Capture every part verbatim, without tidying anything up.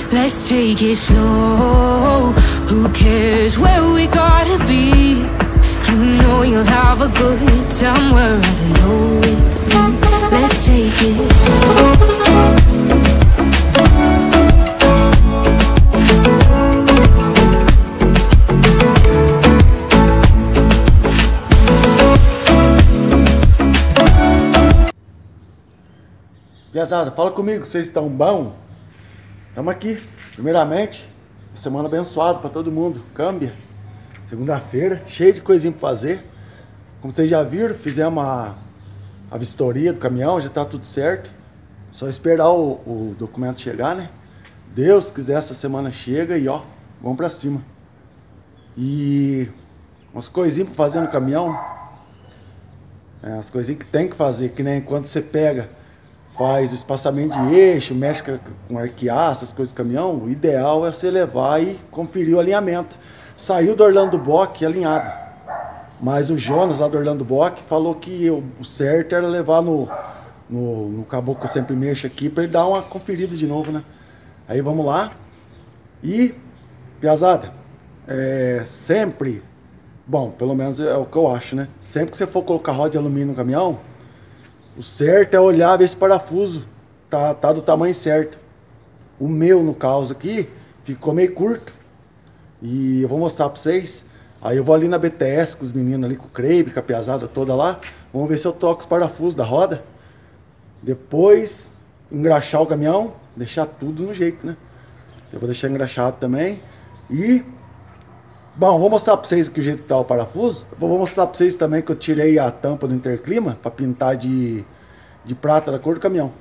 Let's take it slow. Who cares where we gotta be? You know you'll have a good time wherever you're with me. Let's take it slow. Piazada, fala comigo, vocês estão bom? Estamos aqui, primeiramente, uma semana abençoada para todo mundo, câmbia, segunda-feira, cheio de coisinha para fazer. Como vocês já viram, fizemos a, a vistoria do caminhão, já está tudo certo. Só esperar o, o documento chegar, né? Deus quiser, essa semana chega e ó, vamos para cima. E umas coisinhas para fazer no caminhão, é, as coisinhas que tem que fazer, que nem quando você pega, faz o espaçamento de eixo, mexe com arquear, essas coisas do caminhão, o ideal é você levar e conferir o alinhamento. Saiu do Orlando Bock alinhado, mas o Jonas lá do Orlando Bock falou que o certo era levar no, no, no caboclo que eu sempre mexo aqui, para ele dar uma conferida de novo, né? Aí vamos lá. E, piazada, é, sempre, bom, pelo menos é o que eu acho, né? Sempre que você for colocar roda de alumínio no caminhão, o certo é olhar, ver se o parafuso tá, tá do tamanho certo. O meu, no caso aqui, ficou meio curto. E eu vou mostrar pra vocês. Aí eu vou ali na B T S com os meninos ali, com o Crave, com a piazada toda lá. Vamos ver se eu troco os parafusos da roda. Depois, engraxar o caminhão, deixar tudo no jeito, né? Eu vou deixar engraxado também. E... bom, vou mostrar pra vocês aqui o jeito que tá o parafuso. Vou mostrar pra vocês também que eu tirei a tampa do interclima pra pintar de, de prata da cor do caminhão.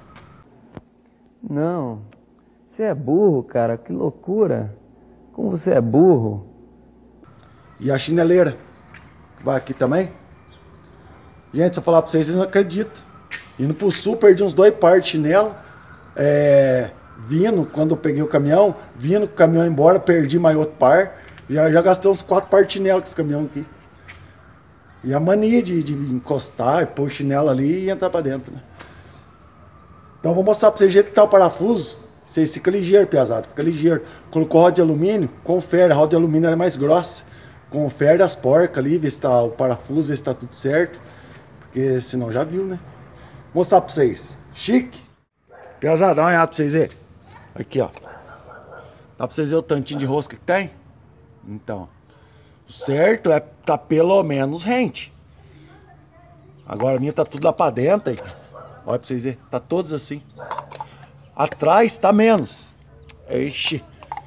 Não, você é burro, cara, que loucura. Como você é burro. E a chineleira, que vai aqui também. Gente, se eu falar pra vocês, vocês não acreditam. Indo pro sul, perdi uns dois pares de chinelo. É, vindo, quando eu peguei o caminhão, vindo com o caminhão embora, perdi mais outro par. Já, já gastei uns quatro par de chinelo com esse caminhão aqui. E a mania de, de encostar, pôr o chinelo ali e entrar pra dentro, né? Então vou mostrar pra vocês o jeito que tá o parafuso. Vocês ficam ligeiros, piazada, fica ligeiro. Colocou roda de alumínio, confere, a roda de alumínio é mais grossa. Confere as porcas ali, vê se tá o parafuso, vê se tá tudo certo. Porque senão já viu, né? Vou mostrar pra vocês. Chique. Piazada, dá uma olhada pra vocês verem. Aqui, ó. Dá pra vocês verem o tantinho de rosca que tem? Então, o certo é tá pelo menos rente. Agora a minha tá tudo lá pra dentro aí. Olha pra vocês verem, tá todos assim. Atrás tá menos. Ixi.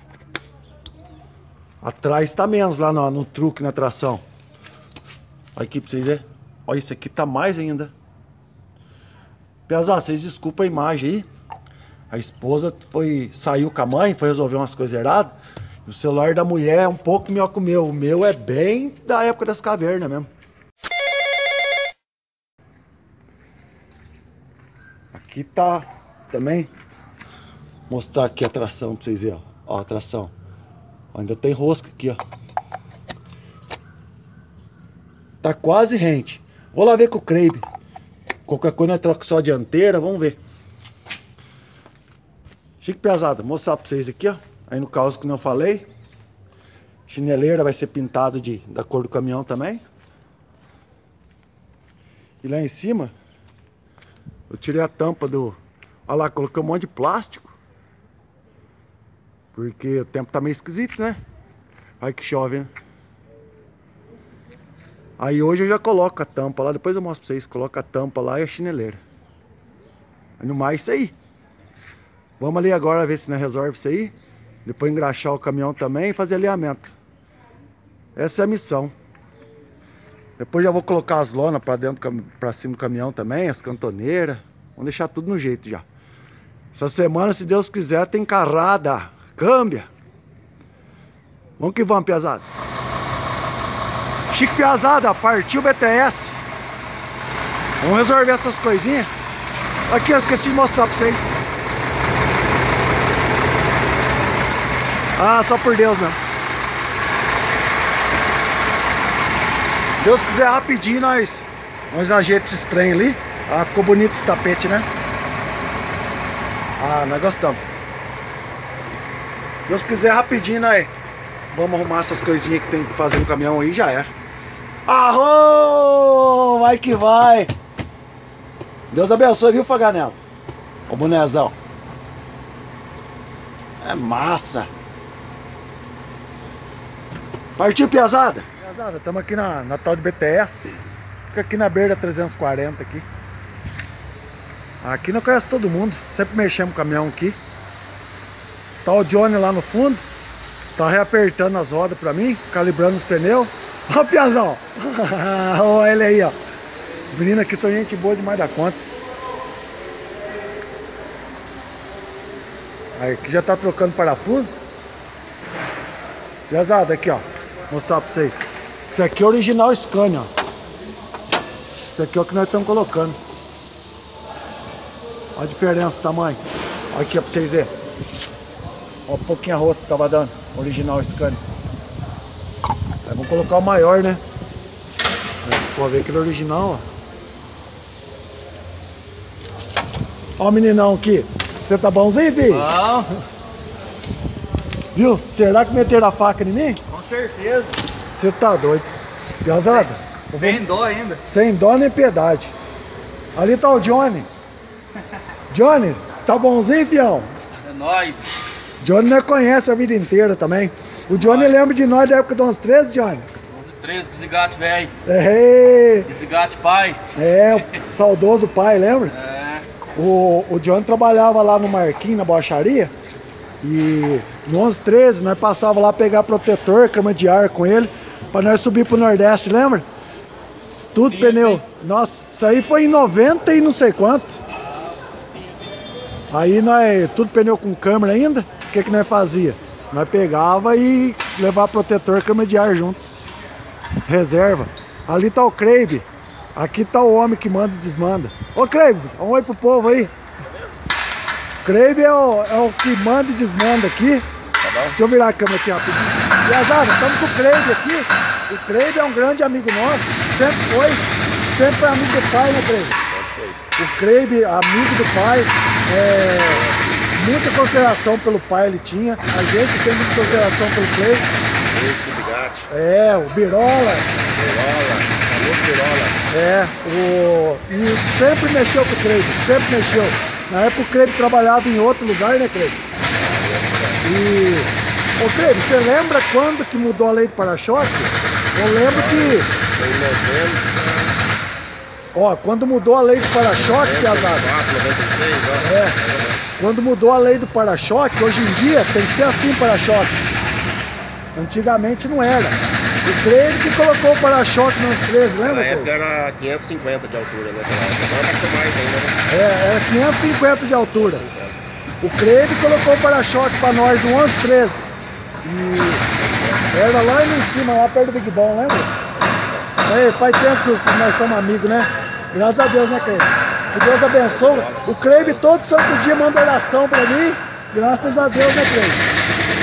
Atrás tá menos lá no, no truque, na tração. Olha aqui pra vocês verem. Olha, isso aqui tá mais ainda. Pesado, vocês desculpem a imagem aí. A esposa foi, saiu com a mãe, foi resolver umas coisas erradas. O celular da mulher é um pouco melhor que o meu. O meu é bem da época das cavernas mesmo. Aqui tá também. Vou mostrar aqui a tração pra vocês verem. Ó, a tração. Ó, ainda tem rosca aqui, ó. Tá quase rente. Vou lá ver com o Crave. Qualquer coisa nós troca só a dianteira. Vamos ver. Chique pesado. Vou mostrar pra vocês aqui, ó. Aí no caso que eu falei, chineleira vai ser pintado de, da cor do caminhão também. E lá em cima, eu tirei a tampa do... olha lá, coloquei um monte de plástico. Porque o tempo tá meio esquisito, né? Aí que chove, né? Aí hoje eu já coloco a tampa lá, depois eu mostro pra vocês. Coloco a tampa lá e a chineleira. Aí no mais, isso aí. Vamos ali agora ver se não resolve isso aí. Depois engraxar o caminhão também e fazer alinhamento. Essa é a missão. Depois já vou colocar as lonas para dentro, para cima do caminhão também, as cantoneiras. Vamos deixar tudo no jeito já. Essa semana, se Deus quiser, tem carrada. Câmbia. Vamos que vamos, piazada. Chique, piazada, partiu o B T S. Vamos resolver essas coisinhas. Aqui eu esqueci de mostrar para vocês. Ah, só por Deus mesmo. Deus quiser, rapidinho nós Nós ajeitamos esse trem ali. Ah, ficou bonito esse tapete, né? Ah, nós gostamos. Deus quiser, rapidinho, né? Vamos arrumar essas coisinhas que tem que fazer no caminhão aí, já era. Arro! Vai que vai! Deus abençoe, viu, Faganello? O bonezão. É massa. Partiu, piazada? Piazada, estamos aqui na, na tal de B T S. Fica aqui na beira da trezentos e quarenta aqui. Aqui não conhece todo mundo. Sempre mexemos o caminhão aqui. Tá o Johnny lá no fundo. Tá reapertando as rodas pra mim, calibrando os pneus. Ó o piazão. Olha ele aí, ó. Os meninos aqui são gente boa demais da conta. Aí, aqui já tá trocando parafuso. Piazada, aqui ó. Vou mostrar pra vocês. Esse aqui é o original Scania, ó. Esse aqui é o que nós estamos colocando. Olha a diferença, o tamanho. Olha aqui ó, pra vocês verem. Olha um pouquinho a roça que tava dando. Original Scania. Aí vamos colocar o maior, né? Vocês podem ver aquele original, ó. Ó o meninão aqui. Você tá bonzinho, filho? Não. Viu? Será que meteram a faca em mim? Com certeza. Você tá doido. Piazada? Sem dó ainda. Sem dó nem piedade. Ali tá o Johnny. Johnny, tá bonzinho, fião? É nóis. Johnny nós conhece a vida inteira também. O Johnny Nóis. lembra de nós da época de uns treze, Johnny? onze, treze, Bisigate, velho. É, Bisigate, pai. é, o saudoso pai, lembra? É. O, o Johnny trabalhava lá no Marquinhos, na borracharia. E no onze, treze, nós passava lá pegar protetor, cama de ar com ele, pra nós subir pro Nordeste, lembra? Tudo Sim, pneu. sim. Nossa, isso aí foi em noventa e não sei quanto. Aí nós, tudo pneu com câmera ainda, o que que nós fazia? Nós pegava e levava protetor, câmera de ar junto. Reserva. Ali tá o Creibe. Aqui tá o homem que manda e desmanda. Ô Creibe, dá um oi pro povo aí. Creibe é o, é o que manda e desmanda aqui. Deixa eu virar a câmera aqui rapidinho. Piazada, estamos com o Creibe aqui. O Creibe é um grande amigo nosso. Sempre foi. Sempre foi amigo do pai, né, Creibe? O Creibe, amigo do pai. É, muita consideração pelo pai ele tinha. A gente tem muita consideração pelo Creibe. É, o Birola. Birola, alô Birola. É, o... e sempre mexeu com o Creibe, sempre mexeu. Na época o Creibe trabalhava em outro lugar, né, Creibe? E... Ô Creibe, você lembra quando que mudou a lei do para-choque? Eu lembro que... Foi em novembro. Ó, quando mudou a lei do para-choque, Piazada... noventa e seis, ó. É, quando mudou a lei do para-choque, hoje em dia tem que ser assim para-choque. Antigamente não era. O Creibe que colocou o para-choque nos três, lembra? Na época Creibe? era quinhentos e cinquenta de altura, né? Agora vai ser mais ainda, né? É, era quinhentos e cinquenta de altura. cinquenta. O Creibe colocou o para-choque pra nós no onze, treze. E era lá em cima, lá perto do Big Bom, lembra? É, faz tempo que nós somos amigos, né? Graças a Deus, né, Creibe? Que Deus abençoe. O Creibe todo santo dia manda oração pra mim. Graças a Deus, né, Creibe?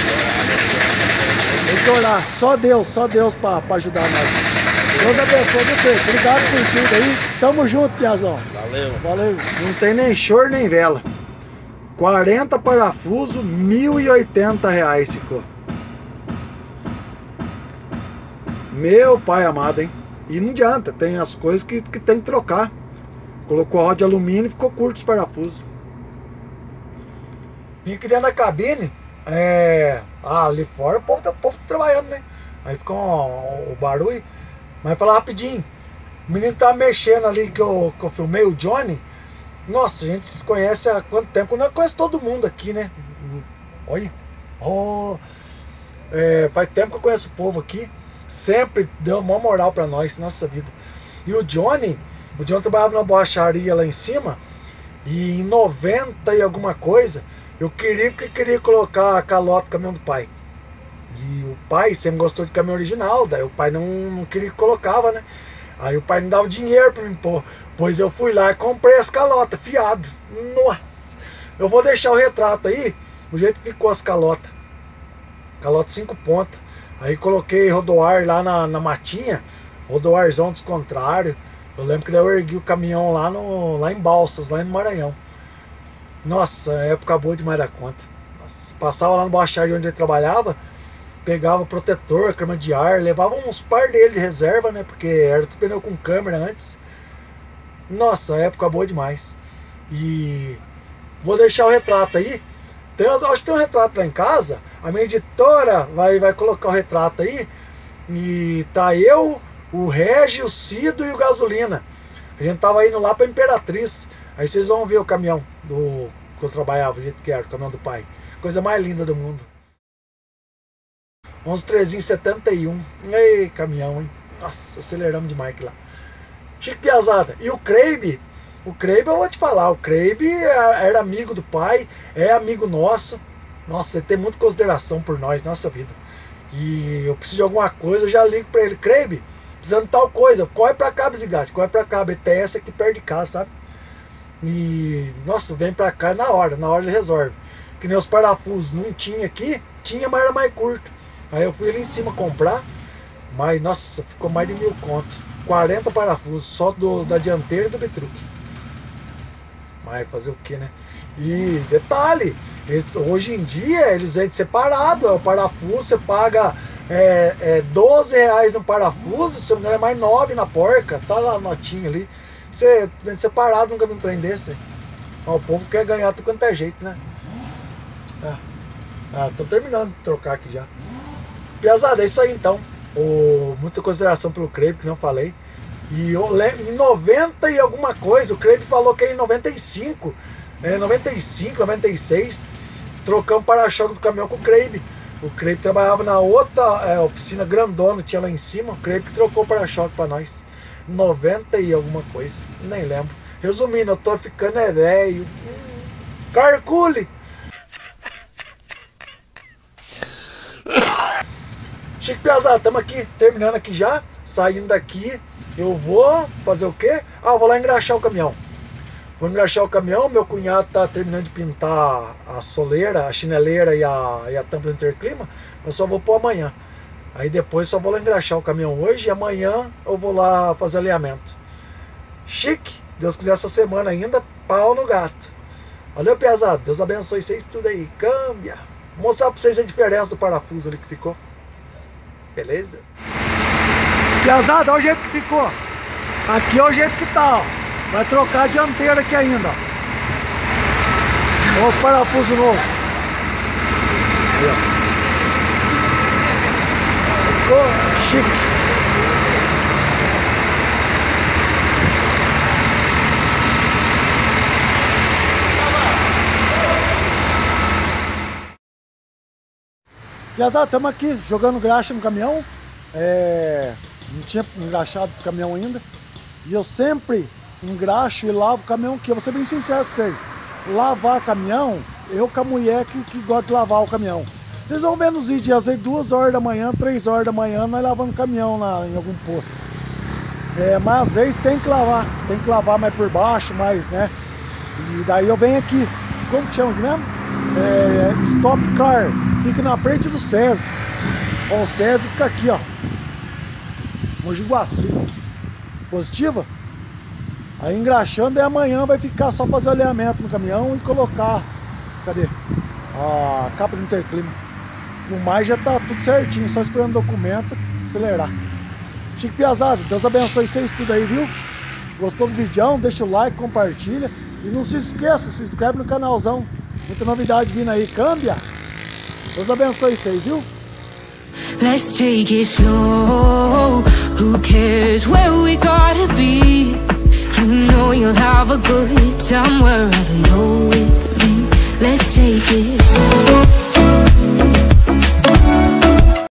Tem que orar. Só Deus, só Deus pra, pra ajudar nós. Deus abençoe, viu, Creibe? Obrigado por tudo aí. Tamo junto, Piazão. Valeu. Valeu. Não tem nem choro nem vela. quarenta parafusos, mil e oitenta reais ficou. Meu pai amado, hein? E não adianta, tem as coisas que, que tem que trocar. Colocou a roda de alumínio e ficou curto os parafusos. Vim aqui dentro da cabine. É... Ah, ali fora o povo tá, o povo tá trabalhando, né? Aí ficou o barulho. Mas falar rapidinho. O menino tá mexendo ali que eu, que eu filmei, o Johnny. Nossa, a gente se conhece há quanto tempo? Eu conheço todo mundo aqui, né? Olha. Oh, é, faz tempo que eu conheço o povo aqui. Sempre deu uma moral pra nós, nossa vida. E o Johnny, o Johnny trabalhava na borracharia lá em cima. E em noventa e alguma coisa, eu queria que queria colocar a calota do caminhão do pai. E o pai sempre gostou de caminhão original, daí o pai não, não queria que colocava, né? Aí o pai não dava dinheiro pra mim pôr. Pois eu fui lá e comprei as calotas, fiado. Nossa! Eu vou deixar o retrato aí, o jeito que ficou as calotas. Calota cinco pontas. Aí coloquei rodoar lá na, na matinha, rodoarzão dos contrários. Eu lembro que daí eu ergui o caminhão lá, no, lá em Balsas, lá no Maranhão. Nossa, época boa demais da conta. passava lá no borracharia onde ele trabalhava, pegava protetor, câmera de ar, levava uns par dele de reserva, né? Porque era tudo pneu com câmera antes. Nossa, época boa demais. E vou deixar o retrato aí. Tem, acho que tem um retrato lá em casa. A minha editora vai, vai colocar o retrato aí. E tá eu, o Regi, o Cido e o Gasolina. A gente tava indo lá pra Imperatriz. Aí vocês vão ver o caminhão do que eu trabalhava, o jeito que era, o caminhão do pai. Coisa mais linda do mundo. onze trezentos e setenta e um. Ei, caminhão, hein? Nossa, aceleramos demais aqui lá. Chico Piazada. E o Creibe, o Creibe eu vou te falar, o Creibe era amigo do pai, é amigo nosso. Nossa, ele tem muita consideração por nós, nossa vida. E eu preciso de alguma coisa, eu já ligo pra ele, Creibe, precisando de tal coisa, corre pra cá, Bizigate, corre pra cá, B T S aqui perto de casa, sabe? E, nossa, vem pra cá na hora, na hora ele resolve. Que nem os parafusos, não tinha aqui, tinha, mas era mais curto. Aí eu fui ali em cima comprar, mas, nossa, ficou mais de mil conto. quarenta parafusos, só do, da dianteira e do bitruque. Mas fazer o que, né? E detalhe, eles, hoje em dia eles vendem separado, é o parafuso, você paga é, é, doze reais no parafuso, se não me engano é mais nove na porca, tá lá a notinha ali. Você vende separado, nunca vi um trem desse. Mas o povo quer ganhar tudo quanto é jeito, né? Ah, ah, tô terminando de trocar aqui já. Piazada, é isso aí então. Oh, muita consideração pelo Creibe, que não falei. E eu lembro, em noventa e alguma coisa, o Creibe falou que é em noventa e cinco, é, noventa e cinco, noventa e seis, trocamos para-choque do caminhão com o Creibe. O Creibe trabalhava na outra é, oficina grandona, tinha lá em cima. O Creibe que trocou o para-choque para nós. noventa e alguma coisa, nem lembro. Resumindo, eu tô ficando é velho. Carcule! Chico Piazada, estamos aqui, terminando aqui já, saindo daqui, eu vou fazer o quê? Ah, eu vou lá engraxar o caminhão. Vou engraxar o caminhão, meu cunhado tá terminando de pintar a soleira, a chineleira e a, e a tampa do interclima, eu só vou pôr amanhã. Aí depois só vou lá engraxar o caminhão hoje e amanhã eu vou lá fazer alinhamento. Chique, se Deus quiser essa semana ainda, pau no gato. Valeu, Piazada, Deus abençoe vocês tudo aí, câmbia. Vou mostrar pra vocês a diferença do parafuso ali que ficou. Beleza? Piazada, olha o jeito que ficou. Aqui é o jeito que tá, ó. Vai trocar a dianteira aqui ainda, ó. Olha os parafusos novos. Aí, ó. Ficou chique. Piazada, estamos aqui jogando graxa no caminhão. É, não tinha engraxado esse caminhão ainda. E eu sempre engraxo e lavo o caminhão aqui. Eu vou ser bem sincero com vocês. Lavar caminhão, eu com a mulher que, que gosta de lavar o caminhão. Vocês vão ver nos vídeos, às vezes duas horas da manhã, três horas da manhã, nós lavando caminhão na, em algum posto. É, mas às vezes tem que lavar, tem que lavar mais por baixo, mais, né? E daí eu venho aqui, como que chama aqui mesmo? É, Stop Car, fica na frente do SESI. Ó, o SESI fica aqui, ó. Mogi Guaçu. Positiva? Aí engraxando e amanhã vai ficar só fazer alinhamento no caminhão e colocar, cadê? A capa do interclima. No mais já tá tudo certinho, só esperando o documento, acelerar. Chico Piazada, Deus abençoe vocês tudo aí, viu? Gostou do vídeo? Deixa o like, compartilha. E não se esqueça, se inscreve no canalzão. Muita novidade vindo aí, câmbia. Deus abençoe vocês, viu? Let's take it slow. Who cares where we gotta be? You know you'll have a good time wherever you're with me. Let's take it slow.